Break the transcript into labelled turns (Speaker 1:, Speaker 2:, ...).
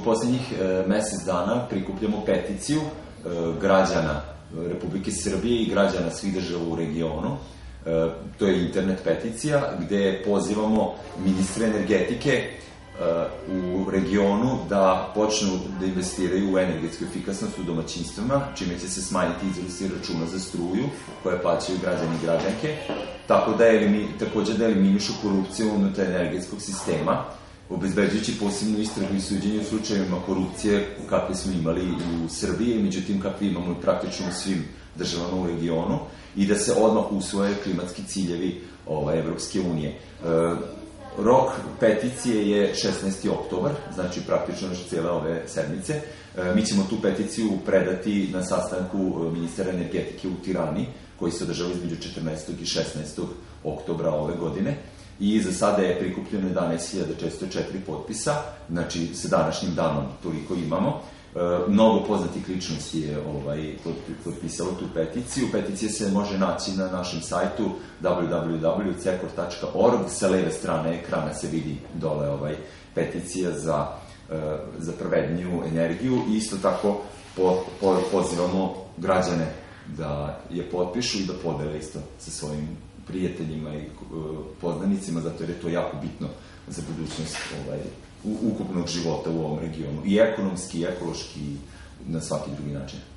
Speaker 1: poslednjih mesec dana prikupljamo peticiju građana Republike Srbije i građana svih država u regionu. To je internet peticija gde pozivamo ministre energetike u regionu da počnu da investiraju u energetsku efikasnost u domaćinstvima, čime će se smanjiti iznosi računa za struju koje plaćaju građani i građanke, takođe da eliminišu korupciju unutar energetskog sistema, obezbeđujući posebnu istragu i suđenje u slučajevima korupcije kakve smo imali u Srbiji, međutim kakve imamo i praktično u svim državama u regionu, i da se odmah usvoje klimatski ciljevi Evropske unije. Rok peticije je 16. oktobar, znači praktično još cijele ove sedmice. Mi ćemo tu peticiju predati na sastanku ministra energetike u Tirani, koji se održava između 14. i 16. oktobra ove godine. I za sada je prikupljeno 11.404 potpisa, znači sa današnjim danom toliko imamo. Mnogo poznatih ličnosti je potpisalo tu peticiju. Peticija se može naći na našem sajtu www.cekor.org. Sa leve strane ekrana se vidi dole peticija za pravedniju energiju i isto tako pozivamo građane da je potpišu i da podele isto sa svojim prijateljima i poznanicima, zato jer je to jako bitno za budućnost ukupnog života u ovom regionu, i ekonomski, i ekološki, i na svaki drugi način.